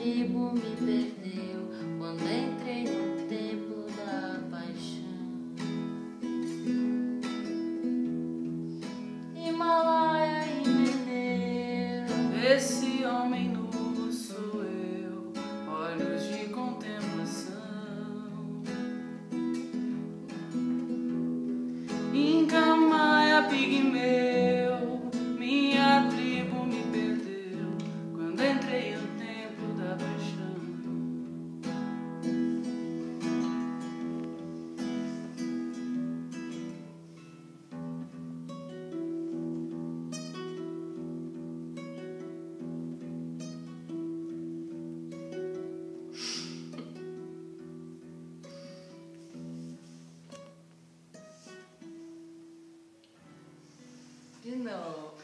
tribo me perdeu quando entrei no templo da paixão. Himalaia e Mineiro, esse homem nu sou eu, olhos de contemplação. Inca, Maia, Pigmeu, minha tribo me perdeu quando entrei no templo da paixão. de novo.